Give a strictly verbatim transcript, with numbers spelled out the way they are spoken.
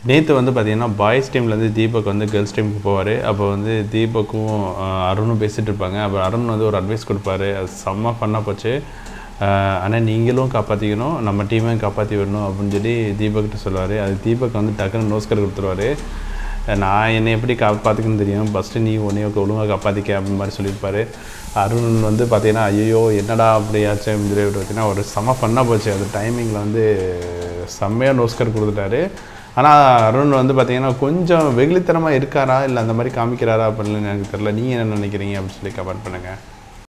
நேற்று வந்து பார்த்தீங்கன்னா பாய்ஸ் டீம்லேருந்து தீபக் வந்து கேர்ள்ஸ் டீமுக்கு போவார். அப்போ வந்து தீபக்கும் அருணும் பேசிகிட்டு இருப்பாங்க. அப்போ அருண் வந்து ஒரு அட்வைஸ் கொடுப்பாரு. அது செம்ம ஃபன்னாக போச்சு. ஆனால் நீங்களும் காப்பாற்றிக்கணும், நம்ம டீமையும் காப்பாற்றி விடணும் அப்படின்னு சொல்லி தீபக்கிட்ட சொல்லுவார். அது தீபக் வந்து டக்குன்னு நோஸ்கர் கொடுத்துருவார். நான் என்னை எப்படி காப்பாற்றிக்கணும்னு தெரியும், ஃபஸ்ட்டு நீ உன்னைய ஒழுங்காக காப்பாற்றிக்க அப்படின்னு மாதிரி சொல்லியிருப்பார். அருண் வந்து பார்த்தீங்கன்னா ஐயோ என்னடா அப்படியாச்சும் அப்படின்னு சொல்லி பார்த்தீங்கன்னா ஒரு செம்ம ஃபன்னாக போச்சு. அது டைமிங்கில் வந்து செம்மையாக நோஸ்கர் கொடுத்துட்டாரு. ஆனால் அருண் வந்து பார்த்தீங்கன்னா கொஞ்சம் வெகுளித்தனமாக இருக்காரா இல்லை அந்த மாதிரி காமிக்கிறாரா அப்படின்னு எனக்கு தெரியல. நீங்கள் என்ன நினைக்கிறீங்க அப்படின்னு சொல்லி கமெண்ட் பண்ணுங்கள்.